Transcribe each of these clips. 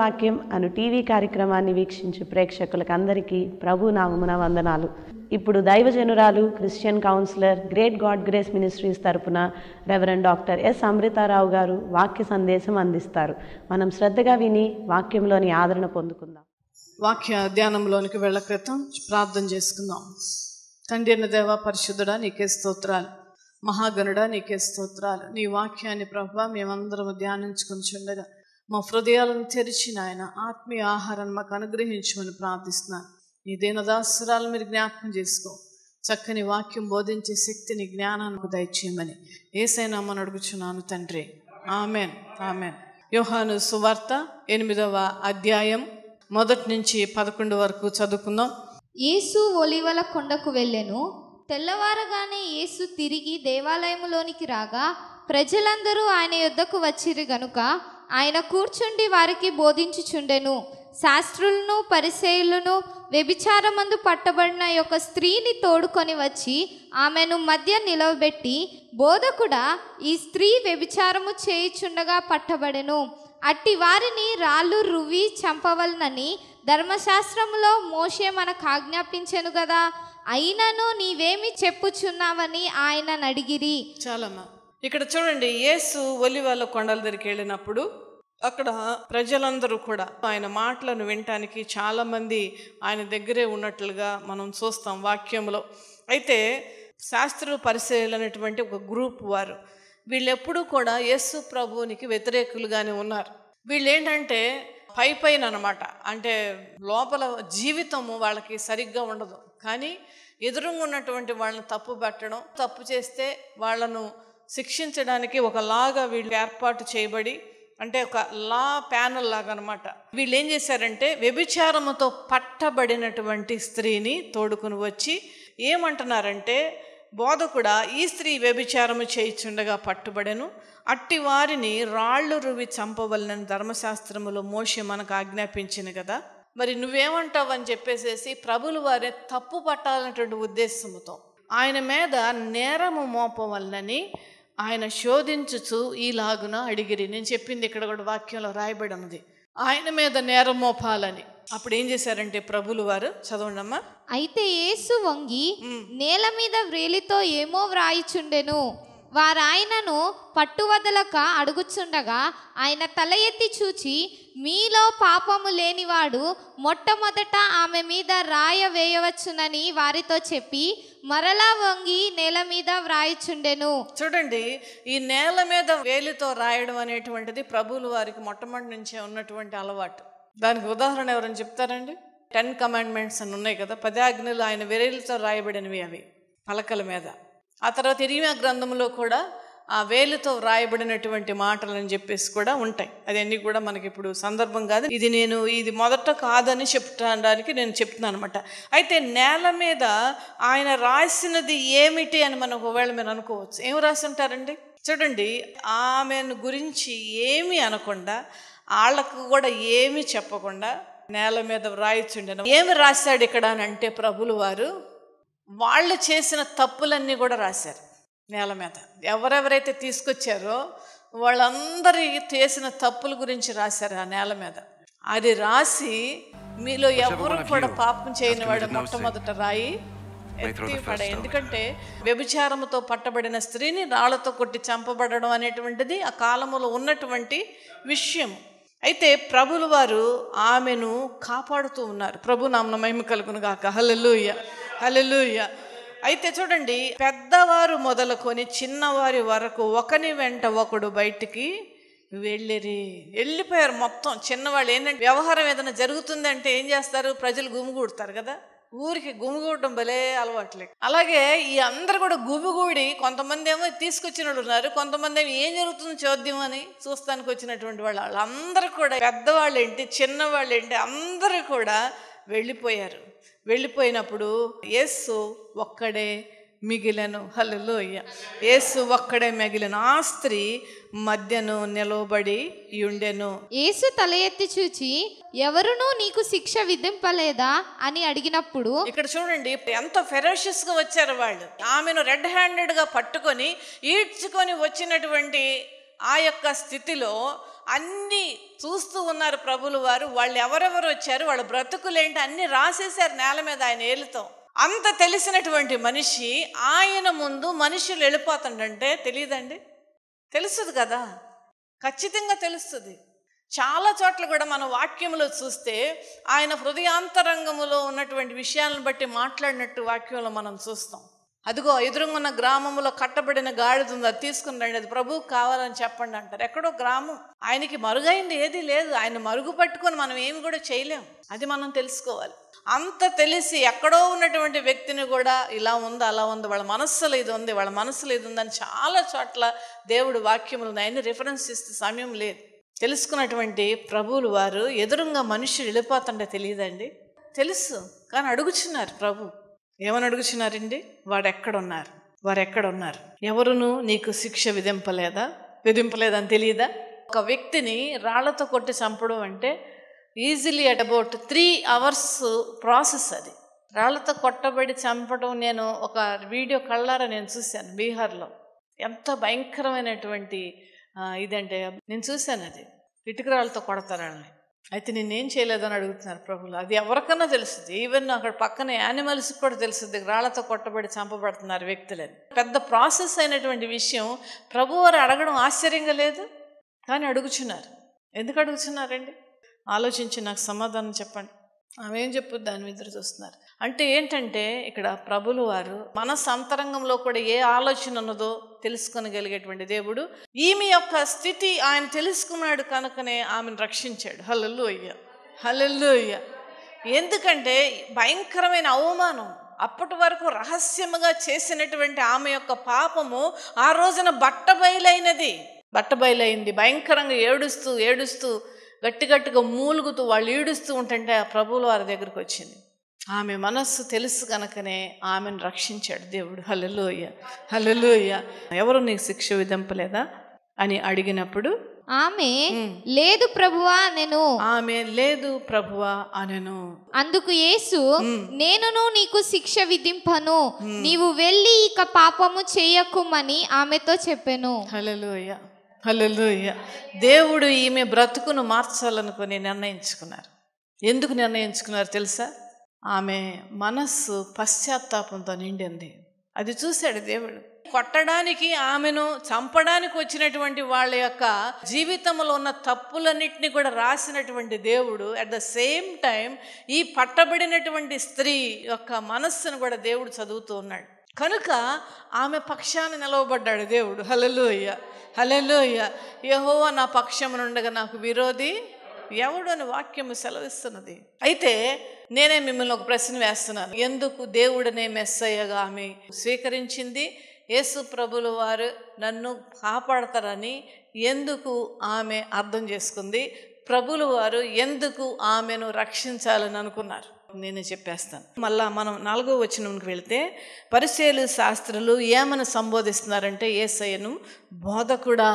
వాక్యం అను టీవీ కార్యక్రమాన్ని వీక్షించే ప్రేక్షకులకు అందరికీ ప్రభు నామమున వందనాలు. ఇప్పుడు దైవజనురాలు, Christian counsellor, great God grace ministries తరపున రెవరెండ్ డాక్టర్ ఎస్ అమృతారావు గారు వాక్య సందేశం అందిస్తారు. మనం శ్రద్ధగా విని వాక్యంలోని ఆదరణ పొందుకుందాం. వాక్య ధ్యానంలోనికి వెళ్ళ క్రితం ప్రార్థన చేసుకుందాం. తండ్రి అయిన దేవ, పరిశుద్ధుడా, నీకే స్తోత్రాలు. మహాగణుడా, నీకే స్తోత్రాలు. నీ వాక్యాన్ని ప్రభువా మేమందరం ధ్యానించుకొని చుండగా మా హృదయాలను తెరిచిన ఆయన ఆత్మీయ ఆహారాన్ని మాకు అనుగ్రహించమని ప్రార్థిస్తున్నాను. నీ దీనదాసురాలు మీరు జ్ఞాపకం చేసుకో. చక్కని వాక్యం బోధించే శక్తిని, జ్ఞానాన్ని దయచేయమని యేసయ్య నామమున అడుగుచున్నాను తండ్రి. Amen, amen. యోహాను సువార్త 8వ అధ్యాయం 1 నుంచి 11 వరకు చదువుకుందాం. యేసు ఒలీవల కొండకు వెళ్ళెను. తెల్లవారగానే యేసు తిరిగి దేవాలయములోనికి రాగా ప్రజలందరూ ఆయన యొద్దకు వచ్చిరి గనుక ఆయన కూర్చుండి వారికి బోధించుచుండెను. శాస్త్రులను పరిసయ్యులను వ్యభిచారమందు పట్టబడిన ఒక స్త్రీని తోడుకొని వచ్చి ఆమెను మధ్య నిలవబెట్టి, బోధకుడా, ఈ స్త్రీ వ్యభిచారము చేయుచుండగా పట్టబడెను. అట్టి వారిని రాళ్ళు రువ్వి చంపవలనని ధర్మశాస్త్రములో మోషే మనకు ఆజ్ఞాపించెను కదా, అయినను నీవేమి చెప్పుచున్నావని ఆయన అడిగిరి. చాలమ్మా, ఇక్కడ చూడండి. యేసు ఒలీవల కొండల దగ్గరికి వెళ్ళినప్పుడు అక్కడ ప్రజలందరూ కూడా ఆయన మాటలను వినటానికి చాలామంది ఆయన దగ్గరే ఉన్నట్లుగా మనం చూస్తాం వాక్యంలో. అయితే శాస్త్రులు పరిసయ్యులు అనేటువంటి ఒక గ్రూప్ వారు, వీళ్ళెప్పుడూ కూడా యేసు ప్రభువునికి వ్యతిరేకులుగానే ఉన్నారు. వీళ్ళు ఏంటంటే పైన అనమాట, అంటే లోపల జీవితము వాళ్ళకి సరిగ్గా ఉండదు. కానీ ఎదురుగా ఉన్నటువంటి వాళ్ళని తప్పు పెట్టడం, తప్పు చేస్తే వాళ్ళను శిక్షించడానికి ఒకలాగా వీళ్ళు ఏర్పాటు చేయబడి, అంటే ఒక లా ప్యానల్ లాగా అనమాట. వీళ్ళు ఏం చేశారంటే వ్యభిచారముతో పట్టబడినటువంటి స్త్రీని తోడుకుని వచ్చి ఏమంటున్నారంటే, బోధకుడా, ఈ స్త్రీ వ్యభిచారము చేయుచుండగా పట్టుబడెను, అట్టి వారిని రాళ్ళు రువి చంపవలనని ధర్మశాస్త్రములో మోషే మనకు ఆజ్ఞాపించింది కదా, మరి నువ్వేమంటావు అని చెప్పేసేసి ప్రభులు వారే తప్పు పట్టాలనేటువంటి ఉద్దేశంతో ఆయన మీద నేరము మోపవలనని ఆయన శోధించుచు ఈలాగున అడిగిరి. నేను చెప్పింది ఇక్కడ కూడా వాక్యంలో రాయబడి ఉన్నది, ఆయన మీద నేరం మోపాలని. అప్పుడు ఏం చేశారంటే ప్రభులు వారు, చదవండమ్మా. అయితే యేసు వంగి నేల మీద వ్రేలితో ఏమో వ్రాయిచుండెను. వారాయనను పట్టువదలక అడుగుచుండగా ఆయన తల ఎత్తి చూచి, మీలో పాపము లేనివాడు మొట్టమొదట ఆమె మీద రాయ వేయవచ్చునని వారితో చెప్పి మరలా వంగి నేల మీద వ్రాయిచుండెను. చూడండి, ఈ నేల మీద వేలితో రాయడం అనేటువంటిది ప్రభువుల వారికి మొట్టమొదటి నుంచే ఉన్నటువంటి అలవాటు. దానికి ఉదాహరణ ఎవరైనా చెప్తారండి? 10 కమాండ్మెంట్స్ అని ఉన్నాయి కదా, 10 ఆజ్ఞలు ఆయన వేలితో రాయబడినవి, అవి పలకల మీద. ఆ తర్వాత ఇర్మియా గ్రంథంలో కూడా ఆ వేలితో వ్రాయబడినటువంటి మాటలని చెప్పేసి కూడా ఉంటాయి. అదన్నీ కూడా మనకి ఇప్పుడు సందర్భం కాదు. ఇది మొదట కాదని చెప్పడానికి నేను చెప్తున్నాను అనమాట. అయితే నేల మీద ఆయన రాసినది ఏమిటి అని మనం ఒకవేళ మీరు అనుకోవచ్చు. ఏమి రాసి ఉంటారండి? చూడండి, ఆమెను గురించి ఏమీ అనకుండా, వాళ్ళకు కూడా ఏమీ చెప్పకుండా నేల మీద వ్రాయిచుండెను. ఏమి రాశాడు ఇక్కడ అని అంటే ప్రభులు వారు వాళ్ళు చేసిన తప్పులన్నీ కూడా రాశారు నేల మీద. ఎవరెవరైతే తీసుకొచ్చారో వాళ్ళందరి చేసిన తప్పుల గురించి రాశారు ఆ నేల మీద. అది రాసి, మీలో ఎవరు కూడా పాపం చేయని వాడు మొట్టమొదట రాయి ఎత్తి పడే. ఎందుకంటే వ్యభిచారముతో పట్టబడిన స్త్రీని రాళ్లతో కొట్టి చంపబడడం అనేటువంటిది ఆ కాలములో ఉన్నటువంటి విషయం. అయితే ప్రభులు వారు ఆమెను కాపాడుతూ ఉన్నారు. ప్రభు నామమున మహిమ కలుగును గాక. హల్లెలూయా, హల్లెలూయా. అయితే చూడండి, పెద్దవారు మొదలుకొని చిన్నవారి వరకు ఒకని వెంట ఒకడు బయటికి వెళ్ళిపోయారు. మొత్తం చిన్నవాళ్ళు ఏంటంటే, వ్యవహారం ఏదైనా జరుగుతుందంటే ఏం చేస్తారు? ప్రజలు గుమిగూడతారు కదా, ఊరికి గుమిగూడటం భలే అలవాట్లే. అలాగే ఈ అందరు కూడా గుమిగూడి, కొంతమంది ఏమో తీసుకొచ్చిన వాళ్ళు ఉన్నారు, కొంతమంది ఏమో ఏం జరుగుతుందో చూద్దాం అని చూస్తానికి వచ్చినటువంటి వాళ్ళందరూ కూడా, పెద్దవాళ్ళు ఏంటి చిన్నవాళ్ళు ఏంటి, అందరూ కూడా వెళ్ళిపోయారు. వెళ్ళిపోయినప్పుడు యేసు ఒక్కడే మిగిలెను. హల్లెలూయా. యేసు ఒక్కడే మిగిలెను. ఆ స్త్రీ మధ్యను నిలవబడి ఉండెను. యేసు తల ఎత్తి చూచి, ఎవరునూ నీకు శిక్ష విధింపలేదా అని అడిగినప్పుడు, ఇక్కడ చూడండి ఎంత ఫెరోషియస్ గా వచ్చారు వాళ్ళు. ఆమెను రెడ్ హ్యాండెడ్ గా పట్టుకొని ఈడ్చుకొని వచ్చినటువంటి ఆ యొక్క స్థితిలో అన్నీ చూస్తూ ఉన్నారు ప్రభులు వారు. వాళ్ళు ఎవరెవరు వచ్చారు, వాళ్ళ బ్రతుకులేంటి అన్నీ రాసేశారు నేల మీద ఆయన ఏలుతో. అంత తెలిసినటువంటి మనిషి ఆయన ముందు మనుషులు వెళ్ళిపోతుండంటే తెలియదండి? తెలుస్తుంది కదా, ఖచ్చితంగా తెలుస్తుంది. చాలా చోట్ల కూడా మన వాక్యంలో చూస్తే ఆయన హృదయాంతరంగములో ఉన్నటువంటి విషయాలను బట్టి మాట్లాడినట్టు వాక్యంలో మనం చూస్తాం. అదిగో ఎదురుగున్న గ్రామంలో కట్టబడిన గాడిద ఉంది, అది తీసుకుని రండి, అది ప్రభువుకు కావాలని చెప్పండి అంటారు. ఎక్కడో గ్రామం, ఆయనకి మరుగైంది ఏది లేదు. ఆయన మరుగు పట్టుకొని మనం ఏమి కూడా చేయలేం. అది మనం తెలుసుకోవాలి. అంత తెలిసి ఎక్కడో ఉన్నటువంటి వ్యక్తిని కూడా ఇలా ఉంది అలా ఉంది, వాళ్ళ మనస్సులో ఇది ఉంది, వాళ్ళ మనస్సులో ఇది ఉందని చాలా చోట్ల దేవుడు వాక్యములు ఆయన రిఫరెన్స్ ఇస్తే సమయం లేదు. తెలుసుకున్నటువంటి ప్రభువులు వారు ఎదురుగా మనుషులు వెళ్ళిపోతుంటే తెలియదండి? తెలుసు, కానీ అడుగుచున్నారు. ప్రభు ఏమని అడుగుచున్నారండి? వారెక్కడున్నారు, వారెక్కడున్నారు, ఎవరును నీకు శిక్ష విధింపలేదని తెలియదా? ఒక వ్యక్తిని రాళ్లతో కొట్టి చంపడం అంటే easily at about 3 hours process. అది రాళ్లతో కొట్టబడి చంపడం నేను ఒక వీడియో కళ్ళారా నేను చూశాను బీహార్లో. ఎంత భయంకరమైనటువంటి ఇదంటే నేను చూశాను. అది ఇటుక రాళ్ళతో కొడతారు వాళ్ళని. అయితే నేనేం చేయలేదని అడుగుతున్నారు ప్రభులు. అది ఎవరికన్నా తెలుస్తుంది, ఈవెన్ అక్కడ పక్కన యానిమల్స్కి కూడా తెలుస్తుంది రాళ్లతో కొట్టబడి చంపబడుతున్నారు వ్యక్తులని. పెద్ద ప్రాసెస్ అయినటువంటి విషయం ప్రభువారు అడగడం ఆశ్చర్యంగా లేదు, కానీ అడుగుచున్నారు. ఎందుకు అడుగుచున్నారండి? ఆలోచించి నాకు సమాధానం చెప్పండి. ఆమె ఏం చెప్పు దాని మీద చూస్తున్నారు అంటే ఏంటంటే ఇక్కడ ప్రభులు వారు మనసు అంతరంగంలో కూడా ఏ ఆలోచన ఉన్నదో తెలుసుకొనగలిగేటువంటి దేవుడు. ఈమె యొక్క స్థితి ఆయన తెలుసుకున్నాడు కనుకనే ఆమెను రక్షించాడు. హల్లెలూయా, హల్లెలూయా. ఎందుకంటే భయంకరమైన అవమానం, అప్పటి వరకు రహస్యముగా చేసినటువంటి ఆమె యొక్క పాపము ఆ రోజున బట్టబయలైంది. భయంకరంగా ఏడుస్తూ గట్టిగా మూలుగుతూ వాళ్ళు ఈడుస్తూ ఉంటుంటే ఆ ప్రభువుల వారి దగ్గరికి వచ్చింది. ఆమె మనస్సు తెలుసు కనుకనే ఆమెను రక్షించాడు దేవుడు. హల్లెలూయా, హల్లెలూయా. ఎవరు నీకు శిక్ష విధింపలేదా అని అడిగినప్పుడు ఆమె లేదు ప్రభువా అనెను. అందుకు యేసు నేనును నీకు శిక్ష విధింపను, నీవు వెళ్ళి ఇక పాపము చేయకుమని ఆమెతో చెప్పెను. హల్లెలూయా, హల్లెలూయా. దేవుడు ఈమె బ్రతుకును మార్చాలనుకుని నిర్ణయించుకున్నారు. ఎందుకు నిర్ణయించుకున్నారు తెలుసా? ఆమె మనస్సు పశ్చాత్తాపంతో నిండింది. అది చూశాడు దేవుడు. కొట్టడానికి ఆమెను చంపడానికి వచ్చినటువంటి వాళ్ళ యొక్క జీవితంలో ఉన్న తప్పులన్నిటిని కూడా రాసినటువంటి దేవుడు అట్ ద సేమ్ టైం ఈ పట్టబడినటువంటి స్త్రీ యొక్క మనస్సును కూడా దేవుడు చదువుతూ ఉన్నాడు. కనుక ఆమె పక్షాన నిలవబడ్డాడు దేవుడు. హల్లెలూయా, హల్లెలూయా. యెహోవా నా పక్షమునుండగా నాకు విరోధి ఎవడు అని వాక్యము సెలవిస్తున్నది. అయితే నేనే మిమ్మల్ని ఒక ప్రశ్న వేస్తున్నాను. ఎందుకు దేవుడనే మెస్సయ్యగా ఆమె స్వీకరించింది? యేసు ప్రభుల వారు నన్ను కాపాడతారని ఎందుకు ఆమె అర్థం చేసుకుంది? ప్రభుల వారు ఎందుకు ఆమెను రక్షించాలని అనుకున్నారు? నేనే చెప్పేస్తాను. మళ్ళా మనం 4వ వచనంకి వెళితే పరిసయ్యులు శాస్త్రులు ఏమని సంబోధిస్తున్నారంటే యేసయ్యను బోధకుడా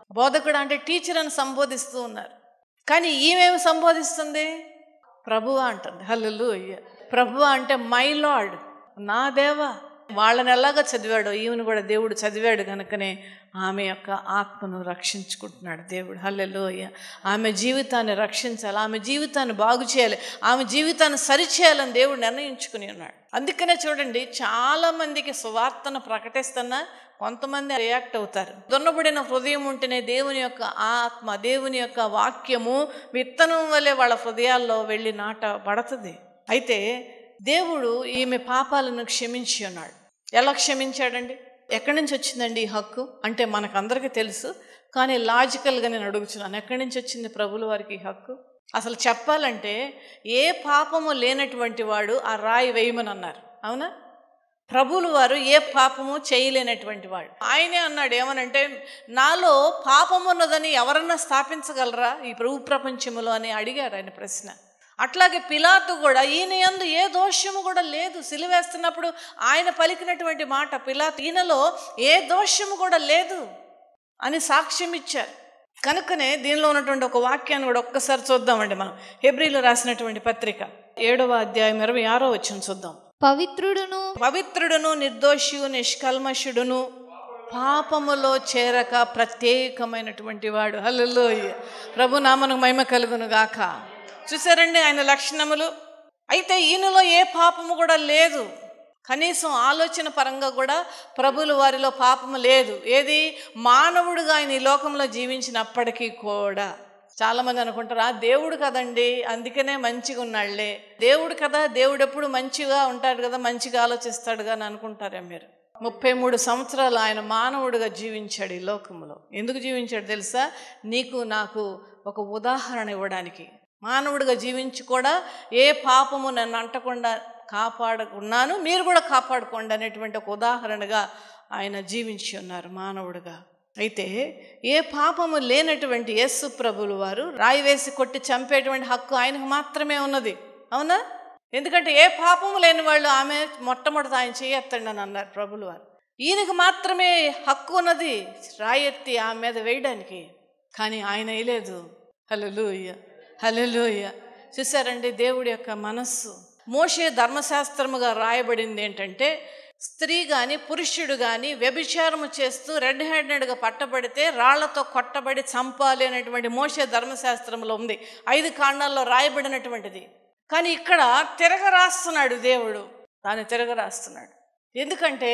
అంటే టీచర్ అని సంబోధిస్తూ ఉన్నారు. కానీ ఈమెమి సంబోధిస్తుంది? ప్రభువా అంటుంది. హల్లెలూయా. ప్రభువా అంటే మై లార్డ్, నా దేవా. వాళ్ళని ఎలాగా చదివాడో ఈమెను కూడా దేవుడు చదివాడు కనుకనే ఆమె యొక్క ఆత్మను రక్షించుకుంటున్నాడు దేవుడు. హల్లెలూయా. ఆమె జీవితాన్ని రక్షించాలి, ఆమె జీవితాన్ని బాగు చేయాలి, ఆమె జీవితాన్ని సరిచేయాలని దేవుడు నిర్ణయించుకుని ఉన్నాడు. అందుకనే చూడండి, చాలా మందికి సువార్తను ప్రకటిస్తున్నా కొంతమంది రియాక్ట్ అవుతారు. దున్నబడిన హృదయం ఉంటేనే దేవుని యొక్క ఆత్మ, దేవుని యొక్క వాక్యము విత్తనం వలె వాళ్ళ హృదయాల్లో వెళ్ళి నాటబడుతుంది. అయితే దేవుడు ఈమె పాపాలను క్షమించి ఉన్నాడు. ఎలా క్షమించాడండి? ఎక్కడి నుంచి వచ్చిందండి ఈ హక్కు అంటే మనకందరికీ తెలుసు, కానీ లాజికల్గా నేను అడుగుతున్నాను, ఎక్కడి నుంచి వచ్చింది ప్రభుల వారికి ఈ హక్కు? అసలు చెప్పాలంటే ఏ పాపము లేనటువంటి వాడు ఆ రాయి వేయమని అన్నారు, అవునా? ప్రభువులు వారు ఏ పాపము చేయలేనటువంటి వాడు. ఆయనే అన్నాడు ఏమనంటే, నాలో పాపము ఉన్నదని ఎవరన్నా స్థాపించగలరా ఈ ప్రపంచంలో అని అడిగారు ఆయన ప్రశ్న. అట్లాగే పిలాతు కూడా ఈయన యందు ఏ దోషము కూడా లేదు. సిలువేస్తున్నప్పుడు ఆయన పలికినటువంటి మాట పిలాతు, ఈయనలో ఏ దోషము కూడా లేదు అని సాక్ష్యం ఇచ్చారు. కనుకనే దీనిలో ఉన్నటువంటి ఒక వాక్యాన్ని కూడా ఒక్కసారి చూద్దామండి. మనం హెబ్రీలో రాసినటువంటి పత్రిక 7వ అధ్యాయం 26వ వచనం చూద్దాం. పవిత్రుడును నిర్దోషియు నిష్కల్మషుడును పాపములో చేరక ప్రత్యేకమైనటువంటి వాడు. హల్లెలూయా. ప్రభు నామమునకు మహిమ కలుగును గాక. చూసారండి ఆయన లక్షణములు. అయితే ఈయనలో ఏ పాపము కూడా లేదు. కనీసం ఆలోచన పరంగా కూడా ప్రభువుల వారిలో పాపము లేదు. ఏది? మానవుడుగా ఆయన ఈ లోకంలో జీవించినప్పటికీ కూడా. చాలామంది అనుకుంటారు, దేవుడు కదండి అందుకనే మంచిగా ఉన్నాళ్లే, దేవుడు కదా, దేవుడు ఎప్పుడు మంచిగా ఉంటాడు కదా, మంచిగా ఆలోచిస్తాడుగా అని అనుకుంటారే మీరు. 33 సంవత్సరాలు ఆయన మానవుడిగా జీవించాడు ఈ లోకంలో. ఎందుకు జీవించాడు తెలుసా? నీకు నాకు ఒక ఉదాహరణ ఇవ్వడానికి. మానవుడిగా జీవించి కూడా ఏ పాపము నన్ను అంటకుండా కాపాడుకున్నాను, మీరు కూడా కాపాడుకోండి అనేటువంటి ఒక ఉదాహరణగా ఆయన జీవించి ఉన్నారు మానవుడిగా. అయితే ఏ పాపము లేనటువంటి యేసు ప్రభులు వారు రాయి వేసి కొట్టి చంపేటువంటి హక్కు ఆయనకు మాత్రమే ఉన్నది. అవునా? ఎందుకంటే ఏ పాపము లేని వాళ్ళు ఆమె మొట్టమొదటి ఆయన చేయెత్తండి అని అన్నారు ప్రభులు వారు. ఈయనకు మాత్రమే హక్కు ఉన్నది రాయి ఎత్తి ఆమె మీద వేయడానికి, కానీ ఆయన వేయలేదు. హల్లెలూయా, హల్లెలూయా. చూసారండి దేవుడి యొక్క మనస్సు. మోషే ధర్మశాస్త్రముగా రాయబడింది ఏంటంటే, స్త్రీ కానీ పురుషుడు కానీ వ్యభిచారము చేస్తూ రెడ్ హ్యాండెడ్గా పట్టబడితే రాళ్లతో కొట్టబడి చంపాలి అనేటువంటి మోషే ధర్మశాస్త్రంలో ఉంది. 5 కాండాల్లో రాయబడినటువంటిది. కానీ ఇక్కడ తిరగరాస్తున్నాడు దేవుడు, దాన్ని తిరగరాస్తున్నాడు. ఎందుకంటే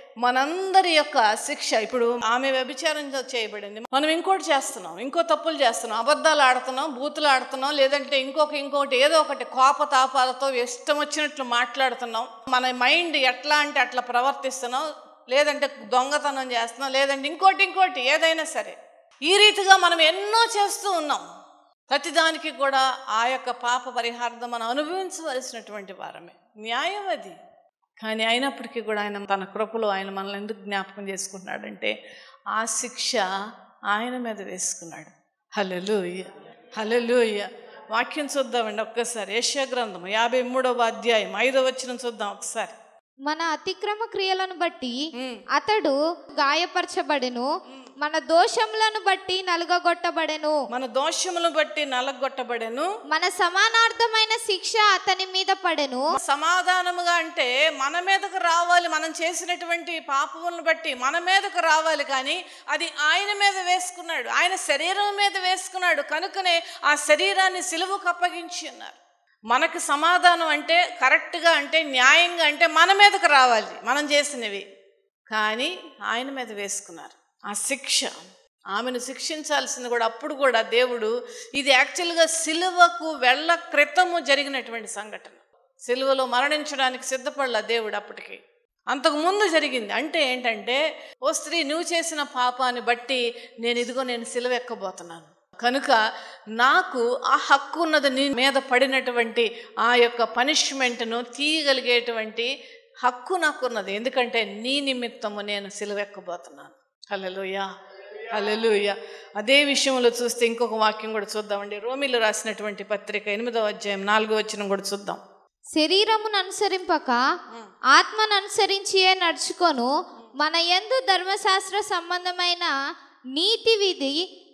మనందరి యొక్క శిక్ష, ఇప్పుడు ఆమె వ్యభిచారం చేయబడింది, మనం ఇంకోటి చేస్తున్నాం, ఇంకో తప్పులు చేస్తున్నాం, అబద్ధాలు ఆడుతున్నాం, బూతులు ఆడుతున్నాం, లేదంటే ఇంకొకటి ఏదో ఒకటి కోపతాపాలతో ఇష్టం వచ్చినట్లు మాట్లాడుతున్నాం, మన మైండ్ ఎట్లా అంటే అట్లా ప్రవర్తిస్తున్నాం, లేదంటే దొంగతనం చేస్తున్నాం, లేదంటే ఇంకోటి ఏదైనా సరే. ఈ రీతిగా మనం ఎన్నో చేస్తూ ఉన్నాం. ప్రతిదానికి కూడా ఆ యొక్క పాప పరిహారం మనం అనుభవించవలసినటువంటి వారమే, న్యాయం అది. కానీ అయినప్పటికీ కూడా ఆయన తన కృపలో ఆయన మనల్ని ఎందుకు జ్ఞాపకం చేసుకుంటున్నాడంటే ఆ శిక్ష ఆయన మీద వేసుకున్నాడు. హల్లెలూయా, హల్లెలూయా. వాక్యం చూద్దామండి ఒక్కసారి. యెషయా గ్రంథం 53వ అధ్యాయం 5వ వచనం చూద్దాం ఒకసారి. మన అతిక్రమ క్రియలను బట్టి అతడు గాయపరచబడెను, మన దోషములను బట్టి నలుగగొట్టబడెను. మన దోషములను బట్టి నలగొట్టబడెను. మన సమానార్థమైన శిక్ష అతని మీద పడెను. సమాధానముగా అంటే మన మీదకు రావాలి, మనం చేసినటువంటి పాపములను బట్టి మన మీదకు రావాలి, కానీ అది ఆయన మీద వేసుకున్నాడు, ఆయన శరీరం మీద వేసుకున్నాడు. కనుకనే ఆ శరీరాన్ని సిలువకు అప్పగించి ఉన్నారు. మనకు సమాధానం అంటే కరెక్ట్గా అంటే న్యాయంగా అంటే మన మీదకు రావాలి మనం చేసినవి, కానీ ఆయన మీద వేసుకున్నారు ఆ శిక్ష. ఆమెను శిక్షించాల్సింది కూడా అప్పుడు కూడా దేవుడు, ఇది యాక్చువల్గా సిలువకు వెళ్ళ క్రితము జరిగినటువంటి సంఘటన. సిలువలో మరణించడానికి సిద్ధపడలా దేవుడు అప్పటికి, అంతకుముందు జరిగింది. అంటే ఏంటంటే, ఓ స్త్రీ నువ్వు చేసిన పాపాన్ని బట్టి నేను సిలువ ఎక్కబోతున్నాను, కనుక నాకు ఆ హక్కు ఉన్నది, నీ మీద పడినటువంటి ఆ యొక్క పనిష్మెంట్ను తీయగలిగేటువంటి హక్కు నాకున్నది, ఎందుకంటే నీ నిమిత్తము నేను సిలువ ఎక్కబోతున్నాను. హల్లెలూయా, హల్లెలూయా. అదే విషయంలో చూస్తే ఇంకొక వాక్యం కూడా చూద్దామండి. రోమీలు రాసినటువంటి పత్రిక 8వ అధ్యాయం 4వ వచనం కూడా చూద్దాం. శరీరమును అనుసరింపక ఆత్మను అనుసరించియే నడుచుకొను మన యందు ధర్మశాస్త్ర సంబంధమైన నీతి విధి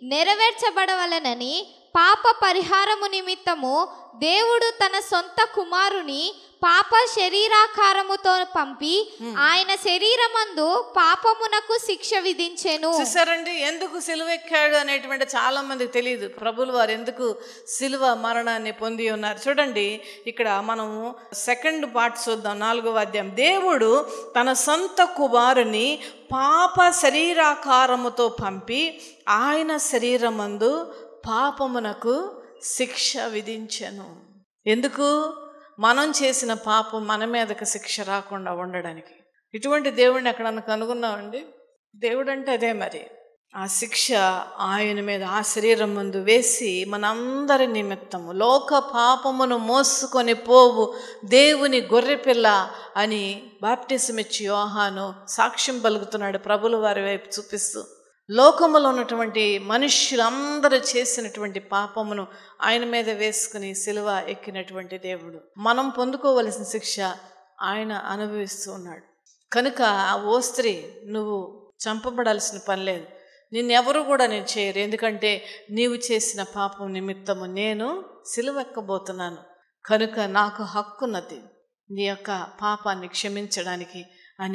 నెరవేర్చబడవలెనని పాప పరిహారము నిమిత్తము దేవుడు తన సొంత కుమారుని పాప శరీరాకారముతో పంపి ఆయన శరీరమందు పాపమునకు శిక్ష విధించెను. చూసారండి ఎందుకు సిలువ ఎక్కాడు అనేటువంటి చాలా మందికి తెలియదు. ప్రభులు వారు ఎందుకు సిలువ మరణాన్ని పొంది ఉన్నారు. చూడండి ఇక్కడ మనము 2nd పార్ట్ చూద్దాం, 4వ అధ్యాయం. దేవుడు తన సొంత కుమారుని పాప శరీరాకారముతో పంపి ఆయన శరీరమందు పాపమునకు శిక్ష విధించెను. ఎందుకు? మనం చేసిన పాపం మన మీదకి శిక్ష రాకుండా ఉండడానికి. ఇటువంటి దేవుడిని ఎక్కడన్నా కనుగొన్నామండి? దేవుడు అంటే అదే మరి. ఆ శిక్ష ఆయన మీద ఆ శరీరం ముందు వేసి మనందరి నిమిత్తము లోక పాపమును మోసుకొని పోవు దేవుని గొర్రెపిల్ల అని బాప్టిజం ఇచ్చి యోహాను సాక్ష్యం పలుకుతున్నాడు ప్రభుల వారి వైపు చూపిస్తూ. లోకములో ఉన్నటువంటి మనుష్యులందరూ చేసినటువంటి పాపమును ఆయన మీద వేసుకుని సిలువ ఎక్కినటువంటి దేవుడు. మనం పొందుకోవలసిన శిక్ష ఆయన అనుభవిస్తూ ఉన్నాడు. కనుక ఓ స్త్రీ, నువ్వు చంపబడాల్సిన పని లేదు, నిన్నెవరు కూడా నేను చేయరు, ఎందుకంటే నీవు చేసిన పాపం నిమిత్తము నేను సిలువ ఎక్కబోతున్నాను, కనుక నాకు హక్కున్నది నీ యొక్క పాపాన్ని క్షమించడానికి అని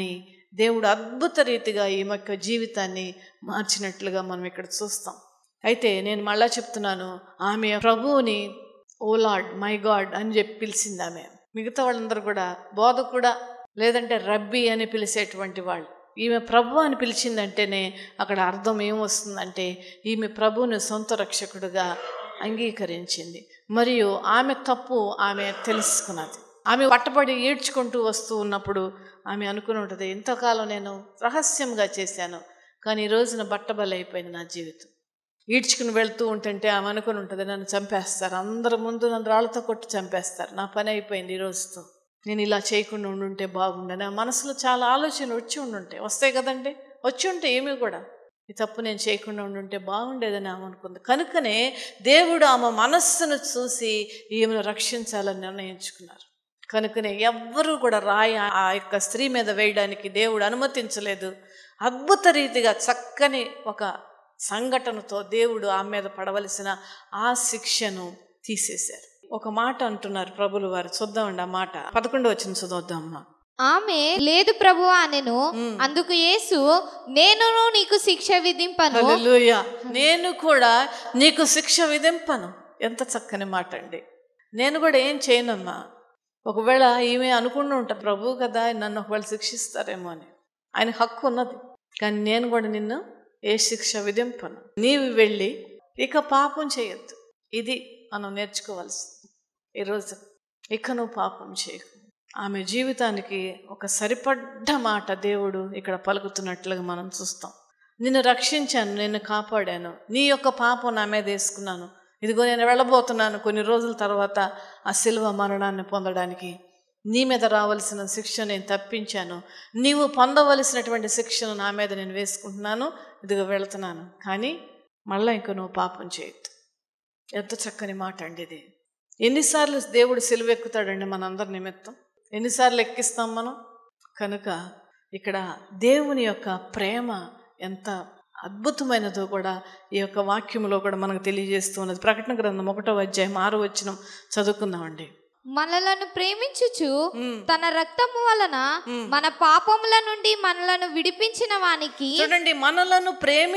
దేవుడు అద్భుత రీతిగా ఈమె యొక్క జీవితాన్ని మార్చినట్లుగా మనం ఇక్కడ చూస్తాం. అయితే నేను మళ్ళా చెప్తున్నాను, ఆమె ప్రభువుని ఓ లార్డ్ మై గాడ్ అని చెప్పి పిలిచింది ఆమె. మిగతా వాళ్ళందరూ కూడా బోధకుడా లేదంటే రబ్బీ అని పిలిచేటువంటి వాళ్ళు. ఈమె ప్రభు అని పిలిచిందంటేనే అక్కడ అర్థం ఏమొస్తుందంటే ఈమె ప్రభువుని సొంత రక్షకుడుగా అంగీకరించింది. మరియు ఆమె తప్పు ఆమె తెలుసుకున్నది. ఆమె పట్టబడి ఏడ్చుకుంటూ వస్తూ ఉన్నప్పుడు ఆమె అనుకుని ఉంటుంది, ఇంతకాలం నేను రహస్యంగా చేశాను, కానీ ఈ రోజున బట్టబలైపోయింది నా జీవితం. ఈడ్చుకుని వెళ్తూ ఉంటుంటే ఆమె అనుకుని ఉంటుంది, నన్ను చంపేస్తారు, అందరి ముందు నన్ను రాళ్ళతో కొట్టి చంపేస్తారు, నా పని అయిపోయింది ఈ రోజుతో, నేను ఇలా చేయకుండా ఉండుంటే బాగుండని ఆ మనసులో చాలా ఆలోచనలు వచ్చి ఉండుంటాయి. వస్తాయి కదండి, వచ్చి ఉంటే ఏమీ కూడా ఈ తప్పు నేను చేయకుండా ఉండుంటే బాగుండేదని ఆమె అనుకుంది. కనుకనే దేవుడు ఆమె మనస్సును చూసి ఈమెను రక్షించాలని నిర్ణయించుకున్నారు. కనుకనే ఎవ్వరూ కూడా రాయి ఆ యొక్క స్త్రీ మీద వేయడానికి దేవుడు అనుమతించలేదు. అద్భుత రీతిగా చక్కని ఒక సంఘటనతో దేవుడు ఆమె మీద పడవలసిన ఆ శిక్షను తీసేశారు. ఒక మాట అంటున్నారు ప్రభులు వారు, చూద్దామండి ఆ మాట. 11వ వచనం చదువుదామా. ఆమె లేదు ప్రభువా అనెను. అందుకు యేసు, నేను నీకు శిక్ష విధింపను. హల్లెలూయా, నేను కూడా నీకు శిక్ష విధింపను. ఎంత చక్కని మాట అండి. నేను కూడా ఏం చేయనమ్మా. ఒకవేళ ఈమె అనుకుంటూ ఉంటా, ప్రభు కదా నన్ను ఒకవేళ శిక్షిస్తారేమో అని, ఆయన హక్కు ఉన్నది, కానీ నేను కూడా నిన్ను ఏ శిక్ష విధింపను. నీవు వెళ్ళి ఇక పాపం చేయొద్దు. ఇది మనం నేర్చుకోవాల్సింది ఈరోజు. ఇక నువ్వు పాపం చేయకు. ఆమె జీవితానికి ఒక సరిపడ్డ మాట దేవుడు ఇక్కడ పలుకుతున్నట్లుగా మనం చూస్తాం. నిన్ను రక్షించాను, నిన్ను కాపాడాను, నీ యొక్క పాపం నా మీద వేసుకున్నాను, ఇదిగో నేను వెళ్ళబోతున్నాను కొన్ని రోజుల తర్వాత ఆ శిలువ మరణాన్ని పొందడానికి, నీ మీద రావలసిన శిక్ష నేను తప్పించాను, నీవు పొందవలసినటువంటి శిక్షను నా మీద నేను వేసుకుంటున్నాను, ఇదిగో వెళుతున్నాను, కానీ మళ్ళీ ఇంక నువ్వు పాపం చేయొద్దు. ఎంత చక్కని మాట అండి ఇది. ఎన్నిసార్లు దేవుడు సిలువ ఎక్కుతాడండి మనందరి నిమిత్తం, ఎన్నిసార్లు ఎక్కిస్తాం మనం. కనుక ఇక్కడ దేవుని యొక్క ప్రేమ ఎంత అద్భుతమైనదో కూడా ఈ యొక్క వాక్యంలో కూడా మనకు తెలియజేస్తూ ఉన్నది. ప్రకటన గ్రంథం 1వ అధ్యాయం 6వ వచనం చదువుకుందామండి. మనలను ప్రేమించుచు తన రక్తము వలన మన పాపముల నుండి మనలను విడిపించిన వానికి. చూడండి, మనలను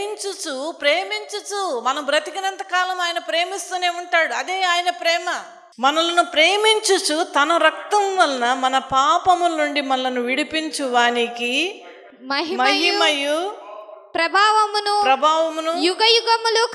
ప్రేమించుచు మనం బ్రతికినంత కాలం ఆయన ప్రేమిస్తూనే ఉంటాడు. అదే ఆయన ప్రేమ. మనలను ప్రేమించుచు తన రక్తం వలన మన పాపముల నుండి మనలను విడిపించు వానికి మహిమయు ప్రభావమును యుగయుగములు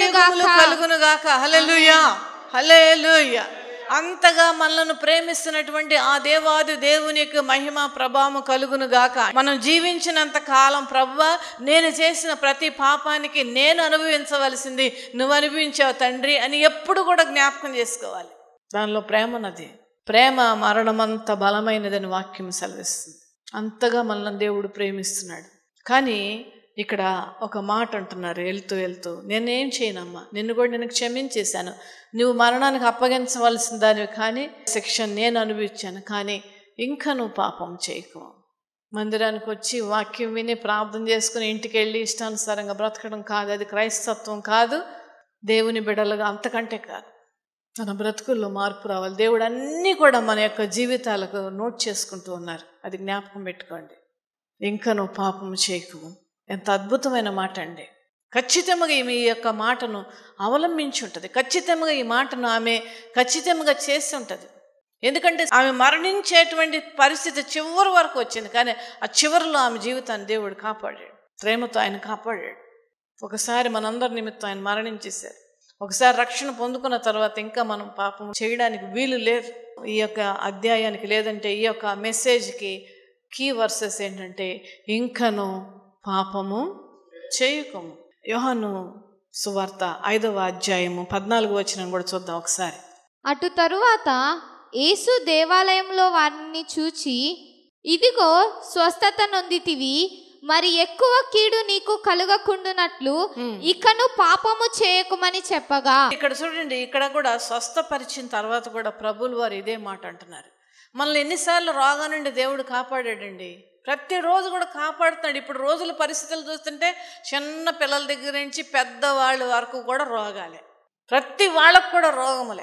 కలుగునుగాక. హల్లెలూయా, హల్లెలూయా. అంతగా మనలను ప్రేమిస్తున్నటువంటి ఆ దేవాది దేవునికి మహిమ ప్రభావం కలుగును గాక. మనం జీవించినంత కాలం ప్రభువా, నేను చేసిన ప్రతి పాపానికి నేను అనుభవించవలసింది నువ్వు అనుభవించావు తండ్రి అని ఎప్పుడు కూడా జ్ఞాపకం చేసుకోవాలి. దానిలో ప్రేమ ఉన్నది. ప్రేమ మరణమంత బలమైనదని వాక్యం సెలవిస్తుంది. అంతగా మనల్ని దేవుడు ప్రేమిస్తున్నాడు. కానీ ఇక్కడ ఒక మాట అంటున్నారు వెళ్తూ, నేనేం చేయనమ్మా, నిన్ను కూడా నేను క్షమించేశాను, నువ్వు మరణానికి అప్పగించవలసిన దానివి, కానీ శిక్ష నేను అనుభవించాను, కానీ ఇంకా నువ్వు పాపం చేయకు. మందిరానికి వచ్చి వాక్యం విని ప్రార్థన చేసుకుని ఇంటికి వెళ్ళి ఇష్టానుసారంగా బ్రతకడం కాదు, అది క్రైస్తత్వం కాదు. దేవుని బిడ్డలుగా అంతకంటే కాదు, తన బ్రతుకుల్లో మార్పు రావాలి. దేవుడు అన్నీ కూడా మన యొక్క జీవితాలకు నోట్ చేసుకుంటూ ఉన్నారు. అది జ్ఞాపకం పెట్టుకోండి. ఇంకా నువ్వు పాపం చేయకు. ఎంత అద్భుతమైన మాట అండి. ఖచ్చితంగా ఈమె ఈ యొక్క మాటను అవలంబించి ఉంటుంది. ఖచ్చితంగా ఈ మాటను ఆమె ఖచ్చితంగా చేసి ఉంటుంది. ఎందుకంటే ఆమె మరణించేటువంటి పరిస్థితి చివరి వరకు వచ్చింది, కానీ ఆ చివరిలో ఆమె జీవితాన్ని దేవుడు కాపాడాడు. ప్రేమతో ఆయన కాపాడాడు. ఒకసారి మనందరి నిమిత్తం ఆయన మరణించేశారు. ఒకసారి రక్షణ పొందుకున్న తర్వాత ఇంకా మనం పాపం చేయడానికి వీలు లేదు. ఈ యొక్క అధ్యాయానికి లేదంటే ఈ యొక్క మెసేజ్కి కీ వర్సెస్ ఏంటంటే, ఇంకను పాపము చేయకము. యోహాను సువార్త 5వ అధ్యాయము 14వ వచనం కూడా చూద్దాం ఒకసారి. అటు తరువాత యేసు దేవాలయంలో వారిని చూచి, ఇదిగో స్వస్థత నొందితివి, మరి ఎక్కువ కీడు నీకు కలుగకుండునట్లు ఇకను పాపము చేయకుమని చెప్పగా. ఇక్కడ చూడండి, ఇక్కడ కూడా స్వస్థపరిచిన తర్వాత కూడా ప్రభువులు వారు ఇదే మాట అంటున్నారు. మనల్ని ఎన్నిసార్లు రోగం నుండి దేవుడు కాపాడాడండి. ప్రతిరోజు కూడా కాపాడుతున్నాడు. ఇప్పుడు రోజుల పరిస్థితులు చూస్తుంటే చిన్న పిల్లల దగ్గర నుంచి పెద్దవాళ్ళ వరకు కూడా రోగాలే. ప్రతి వాళ్ళకు కూడా రోగములే.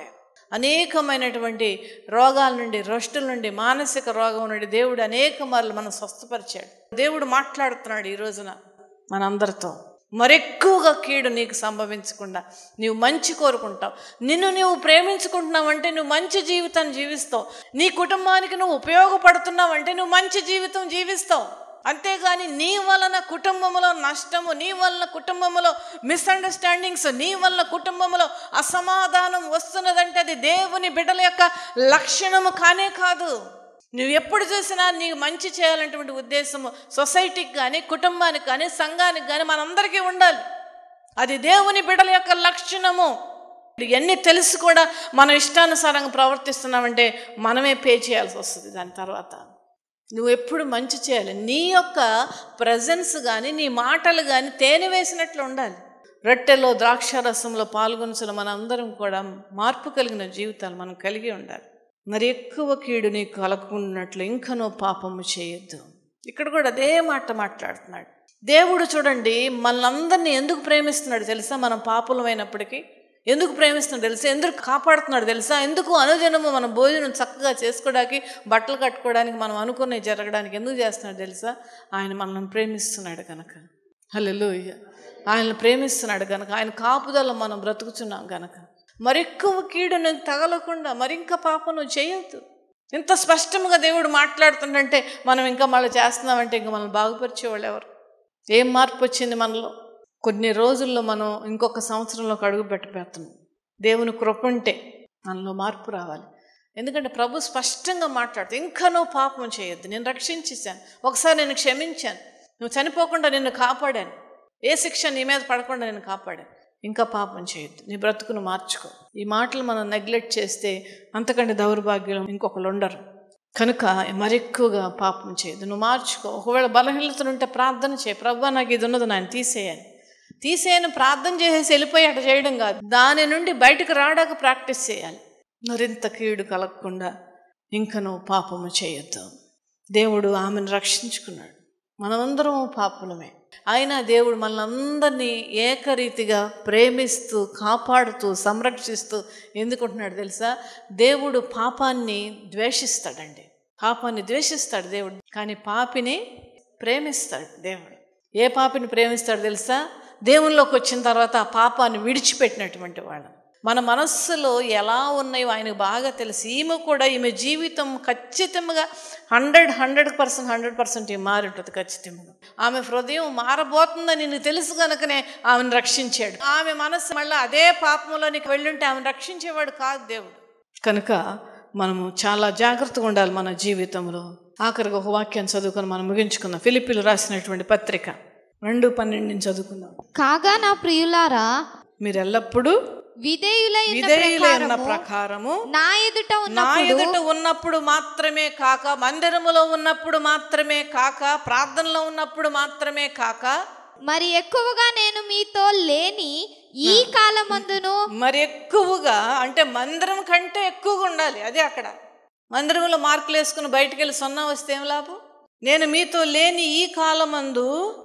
అనేకమైనటువంటి రోగాల నుండి, రొస్టుల నుండి, మానసిక రోగం నుండి దేవుడు అనేక మార్లు మనం స్వస్థపరిచాడు. దేవుడు మాట్లాడుతున్నాడు ఈ రోజున మనందరితో. మరెక్కువగా కీడు నీకు సంభవించకుండా నీవు మంచి కోరుకుంటావు. నిన్ను నువ్వు ప్రేమించుకుంటున్నావంటే నువ్వు మంచి జీవితాన్ని జీవిస్తావు. నీ కుటుంబానికి నువ్వు ఉపయోగపడుతున్నావంటే నువ్వు మంచి జీవితం జీవిస్తావు. అంతేగాని నీ వలన కుటుంబంలో నష్టము, నీ వలన కుటుంబంలో మిస్అండర్స్టాండింగ్స్, నీ వలన కుటుంబంలో అసమాధానం వస్తున్నదంటే అది దేవుని బిడ్డల యొక్క లక్షణము కానే కాదు. నువ్వు ఎప్పుడు చూసినా నీకు మంచి చేయాలనేటువంటి ఉద్దేశము సొసైటీకి కానీ, కుటుంబానికి కానీ, సంఘానికి కానీ మనందరికీ ఉండాలి. అది దేవుని బిడ్డల యొక్క లక్షణము. ఇవన్నీ తెలిసి కూడా మనం ఇష్టానుసారంగా ప్రవర్తిస్తున్నామంటే మనమే పే చేయాల్సి వస్తుంది. దాని తర్వాత నువ్వు ఎప్పుడు మంచి చేయాలి. నీ యొక్క ప్రజెన్స్ కానీ, నీ మాటలు కానీ తేనె వేసినట్లు ఉండాలి. రొట్టెలో ద్రాక్షారసంలో పాల్గొనసిన మనందరం కూడా మార్పు కలిగిన జీవితాలు మనం కలిగి ఉండాలి. మరి ఎక్కువ కీడు నీకు కలగకున్నట్లు ఇంకనో పాపము చేయొద్దు. ఇక్కడ కూడా అదే మాట మాట్లాడుతున్నాడు దేవుడు. చూడండి, మనందరినీ ఎందుకు ప్రేమిస్తున్నాడు తెలుసా? మనం పాపులమైనప్పటికీ ఎందుకు ప్రేమిస్తున్నాడు తెలుసా? ఎందుకు కాపాడుతున్నాడు తెలుసా? ఎందుకు అనుదినము మనం భోజనం చక్కగా చేసుకోవడానికి, బట్టలు కట్టుకోవడానికి, మనం అనుకున్నవి జరగడానికి ఎందుకు చేస్తున్నాడు తెలుసా? ఆయన మనల్ని ప్రేమిస్తున్నాడు కనుక. హల్లెలూయా. ఆయనను ప్రేమిస్తున్నాడు కనుక, ఆయన కాపుదల మనం బ్రతుకుతున్నాం కనుక. మరెక్కువ కీడు నీకు తగలకుండా మరింక పాపం నువ్వు చేయొద్దు. ఇంత స్పష్టంగా దేవుడు మాట్లాడుతుందంటే మనం ఇంకా మళ్ళీ చేస్తున్నామంటే ఇంకా మనల్ని బాగుపరిచేవాళ్ళు ఎవరు? ఏం మార్పు వచ్చింది మనలో? కొన్ని రోజుల్లో మనం ఇంకొక సంవత్సరంలోకి అడుగు పెట్టబోతున్నాం. దేవుని కృప ఉంటే మనలో మార్పు రావాలి. ఎందుకంటే ప్రభు స్పష్టంగా మాట్లాడుతూ ఇంకా నువ్వు పాపం చేయొద్దు, నేను రక్షించేశాను, ఒకసారి నేను క్షమించాను, నువ్వు చనిపోకుండా నిన్ను కాపాడాను, ఏ శిక్ష నీ మీద పడకుండా నేను కాపాడాను, ఇంకా పాపం చేయొద్దు, నీ బ్రతుకును మార్చుకో. ఈ మాటలు మనం నెగ్లెక్ట్ చేస్తే అంతకంటే దౌర్భాగ్యం ఇంకొకరు ఉండరు. కనుక మరెక్కువగా పాపం చేయొద్దు, నువ్వు మార్చుకో. ఒకవేళ బలహీనతలుంటే ప్రార్థన చేయి. ప్రభువా నాకు ఇది ఉన్నది, నాయన తీసేయని ప్రార్థన చేసేసి వెళ్ళిపోయి అటు చేయడం కాదు, దాని నుండి బయటకు రావడానికి ప్రాక్టీస్ చేయాలి. మరింత కీడు కలగకుండా ఇంకా నువ్వు పాపము చేయొద్దు. దేవుడు ఆమెను రక్షించుకున్నాడు. మనమందరం పాపులమే, అయినా దేవుడు మనల్ని ఏకరీతిగా ప్రేమిస్తూ, కాపాడుతూ, సంరక్షిస్తూ ఎందుకుంటున్నాడు తెలుసా? దేవుడు పాపాన్ని ద్వేషిస్తాడండి. పాపాన్ని ద్వేషిస్తాడు దేవుడు, కానీ పాపిని ప్రేమిస్తాడు దేవుడు. ఏ పాపిని ప్రేమిస్తాడు తెలుసా? దేవునిలోకి వచ్చిన తర్వాత ఆ పాపాన్ని విడిచిపెట్టినటువంటి వాడు. మన మనస్సులో ఎలా ఉన్నాయో ఆయనకు బాగా తెలుసు. ఈమె జీవితం ఖచ్చితంగా 100% మారి ఉంటుంది ఖచ్చితంగా. ఆమె హృదయం మారబోతుందని నీకు తెలుసు కనుకనే ఆమెను రక్షించాడు. ఆమె మనస్సు మళ్ళీ అదే పాపంలోనికి వెళ్ళుంటే ఆమెను రక్షించేవాడు కాదు దేవుడు. కనుక మనము చాలా జాగ్రత్తగా ఉండాలి మన జీవితంలో. ఆఖరికి ఒక వాక్యాన్ని చదువుకొని మనం ముగించుకుందాం. ఫిలిప్పీలు రాసినటువంటి పత్రిక 2:12 చదువుకుందాం. కాగా నా ప్రియులారా, మీరు ఎల్లప్పుడూ విధేయులైన ప్రకారము నా ఎదుట ఉన్నప్పుడు మాత్రమే కాక, మందిరములో ఉన్నప్పుడు మాత్రమే కాక, ప్రార్థనలో ఉన్నప్పుడు మాత్రమే కాక, మరి ఎక్కువగా నేను మీతో లేని ఈ కాలమందును. మరి ఎక్కువగా అంటే మందిరం కంటే ఎక్కువగా ఉండాలి. అదే అక్కడ మందిరంలో మార్కులు వేసుకుని బయటికి వెళ్ళి 0 వస్తే ఏం లాభం? నేను మీతో లేని ఈ కాలమందు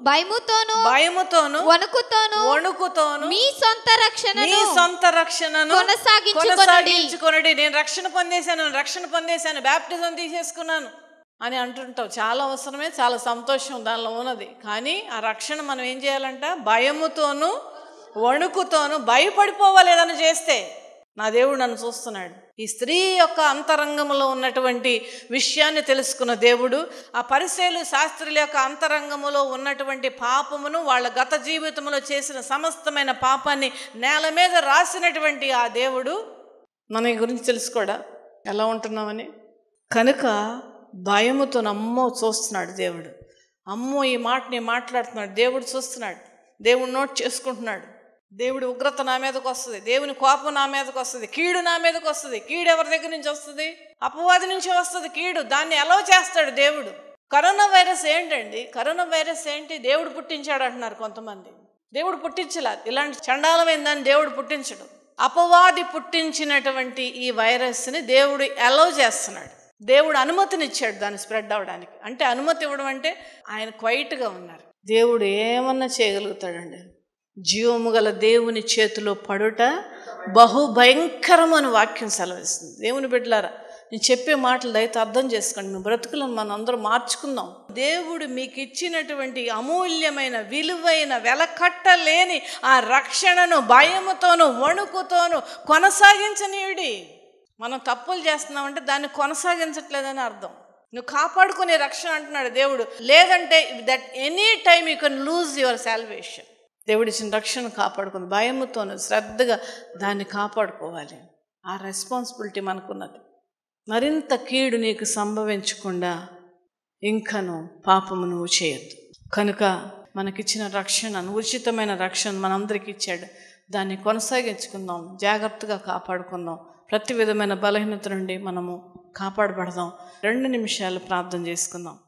భయముతోను వణుకుతోను మీ సొంత రక్షణను కొనసాగించుకొనుడి. నేను రక్షణ పొందేశాను, బాప్టిజం తీసేసుకున్నాను అని అంటుంటావు. చాలా అవసరమే, చాలా సంతోషం దానిలో ఉన్నది. కానీ ఆ రక్షణ మనం ఏం చేయాలంట? భయముతోను వణుకుతోను భయపడిపోవాలి. ఏదైనా చేస్తే నా దేవుడు నన్ను చూస్తున్నాడు. ఈ స్త్రీ యొక్క అంతరంగంలో ఉన్నటువంటి విషయాన్ని తెలుసుకున్న దేవుడు ఆ పరిసయ్యులు, శాస్త్రుల యొక్క అంతరంగంలో ఉన్నటువంటి పాపమును, వాళ్ళ గత జీవితంలో చేసిన సమస్తమైన పాపాన్ని నేల మీద రాసినటువంటి ఆ దేవుడు మన గురించి తెలుసుకోడా ఎలా ఉంటున్నామని. కనుక భయముతో అమ్మో చూస్తున్నాడు దేవుడు. అమ్మో ఈ మాటని మాట్లాడుతున్నాడు దేవుడు, చూస్తున్నాడు. దేవుడు నోట్ చేసుకుంటున్నాడు. దేవుడి ఉగ్రత నా మీదకి వస్తుంది, దేవుని కోపం నా మీదకి వస్తుంది, కీడు నా మీదకి వస్తుంది. కీడు ఎవరి దగ్గర నుంచి వస్తుంది? అపవాది నుంచి వస్తుంది కీడు. దాన్ని ఎలా చేస్తాడు దేవుడు? కరోనా వైరస్ ఏంటండి? కరోనా వైరస్ ఏంటి? దేవుడు పుట్టించాడు అంటున్నారు కొంతమంది. దేవుడు పుట్టించలేదు. ఇలాంటి చండాలమైన దాన్ని దేవుడు పుట్టించడు. అపవాది పుట్టించినటువంటి ఈ వైరస్ని దేవుడు అలౌ చేస్తున్నాడు. దేవుడు అనుమతినిచ్చాడు దాన్ని స్ప్రెడ్ అవడానికి. అంటే అనుమతి ఇవ్వడం అంటే ఆయన క్వైట్గా ఉన్నారు. దేవుడు ఏమన్నా చేయగలుగుతాడండి. జీవము గల దేవుని చేతిలో పడుట బహుభయంకరమైన వాక్యం సెలవిస్తుంది. దేవుని బిడ్డలారా, నేను చెప్పే మాటలు దయతో అర్థం చేసుకోండి. మీ బ్రతుకులను మనం అందరూ మార్చుకుందాం. దేవుడు మీకు ఇచ్చినటువంటి అమూల్యమైన, విలువైన, వెలకట్టలేని ఆ రక్షణను భయముతోనూ వణుకుతోనూ కొనసాగించనీయుడి. మనం తప్పులు చేస్తున్నామంటే దాన్ని కొనసాగించట్లేదని అర్థం. నువ్వు కాపాడుకునే రక్షణ అంటున్నాడు దేవుడు. లేదంటే that any time you can lose your salvation. దేవుడు ఇచ్చిన రక్షణ కాపాడుకుని భయముతోనూ శ్రద్ధగా దాన్ని కాపాడుకోవాలి. ఆ రెస్పాన్సిబిలిటీ మనకున్నది. మరింత కీడు నీకు సంభవించకుండా ఇంకను పాపము నువ్వు చేయొద్దు. కనుక మనకిచ్చిన రక్షణను, ఉచితమైన రక్షణ మనందరికీ ఇచ్చాడు. దాన్ని కొనసాగించుకుందాం, జాగ్రత్తగా కాపాడుకుందాం. ప్రతి విధమైన బలహీనత నుండి మనము కాపాడబడదాం. 2 నిమిషాలు ప్రార్థన చేసుకుందాం.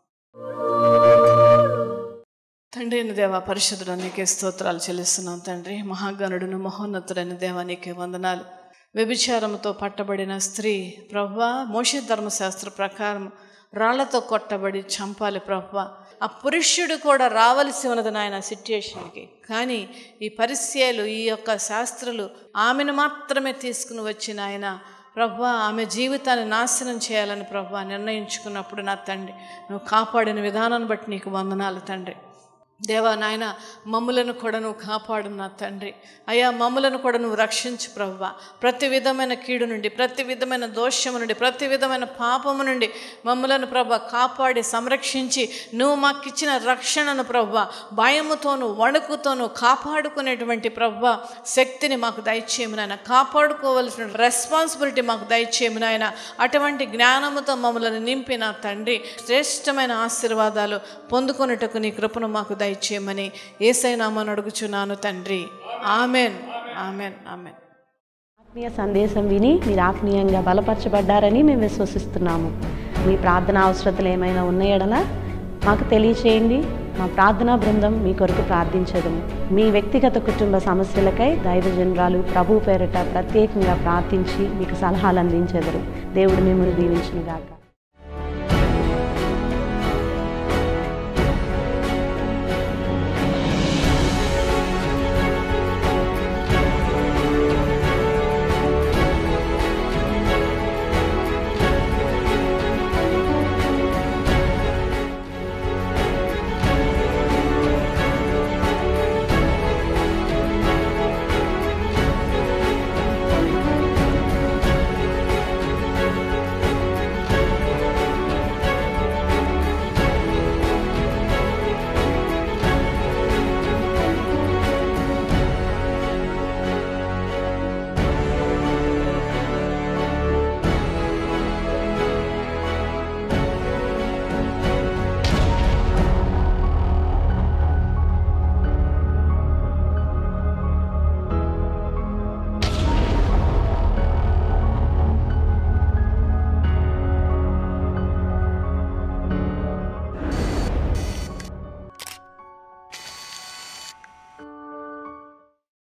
తండ్రి అయిన దేవా, పరిశుద్ధుడా, నీకే స్తోత్రాలు చెల్లిస్తున్నాం తండ్రి. మహాగణుడును మహోన్నతుడైన దేవా, నీకే వందనాలు. వ్యభిచారముతో పట్టబడిన స్త్రీ ప్రభువా, మోషే ధర్మశాస్త్ర ప్రకారం రాళ్లతో కొట్టబడి చంపాలి ప్రభువా. ఆ పురుషుడు కూడా రావలసి ఉన్నది నాయన సిట్యుయేషన్కి. కానీ ఈ పరిసయ్యులు, ఈ యొక్క శాస్త్రులు ఆమెను మాత్రమే తీసుకుని వచ్చిన ఆయన ప్రభువా, ఆమె జీవితాన్ని నాశనం చేయాలని ప్రభువా నిర్ణయించుకున్నప్పుడు నా తండ్రి, నువ్వు కాపాడిన విధానాన్ని బట్టి నీకు వందనాలు తండ్రి. దేవా నాయన, మమ్ములను కూడా నువ్వు కాపాడు నా తండ్రి. అయ్యా, మమ్ములను కూడా నువ్వు రక్షించు ప్రభువా. ప్రతి విధమైన కీడు నుండి, ప్రతి విధమైన దోషము నుండి, ప్రతి విధమైన పాపము నుండి మమ్ములను ప్రభువా కాపాడి సంరక్షించి నువ్వు మాకిచ్చిన రక్షణను ప్రభువా భయముతోనూ వణుకుతోనూ కాపాడుకునేటువంటి ప్రభువా శక్తిని మాకు దయచేయము నాయన. కాపాడుకోవలసిన రెస్పాన్సిబిలిటీ మాకు దయచేయము నాయన. అటువంటి జ్ఞానముతో మమ్మల్ని నింపిన తండ్రి, శ్రేష్టమైన ఆశీర్వాదాలు పొందుకొనుటకు నీ కృపను మాకు దయచేయమని యేసయ్య నామమున అడుగుచున్నాను తండ్రి. Amen, amen, amen. ఆత్మీయ సందేశం విని మీరు ఆత్మీయంగా బలపరచబడ్డారని మేము విశ్వసిస్తున్నాము. మీ ప్రార్థన అవసరతలు ఏమైనా ఉన్నాయడలా మాకు తెలియచేయండి. మా ప్రార్థనా బృందం మీ కొరకు ప్రార్థించదము. మీ వ్యక్తిగత కుటుంబ సమస్యలకై దైవజనురాలు ప్రభు పేరిట ప్రత్యేకంగా ప్రార్థించి మీకు సలహాలు అందించెదరు. దేవుడు మిమ్మల్ని దీవించును గాక.